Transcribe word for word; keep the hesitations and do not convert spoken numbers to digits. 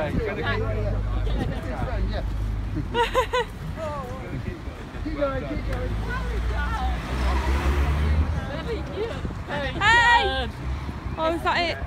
Okay. Keep going, keep going. Hey! Oh, is that it?